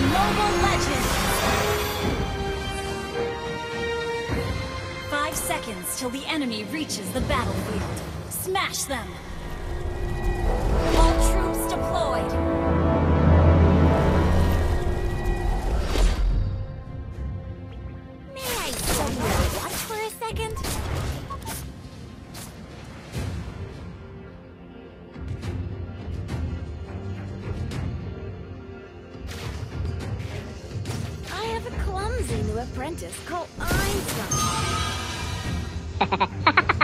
Mobile Legends! 5 seconds till the enemy reaches the battlefield. Smash them! All troops deployed! May I stop your watch for a second? I have a clumsy new apprentice called Einstein.